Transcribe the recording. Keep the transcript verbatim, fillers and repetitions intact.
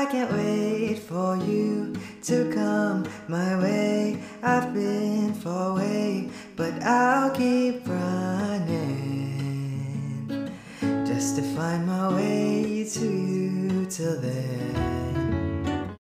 I can't wait for you to come my way. I've been far away, but I'll keep running just to find my way to you till then.